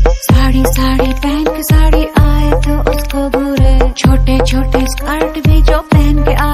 साड़ी साड़ी पहन के साड़ी आए तो उसको बुरे, छोटे छोटे स्कर्ट भी जो पहन के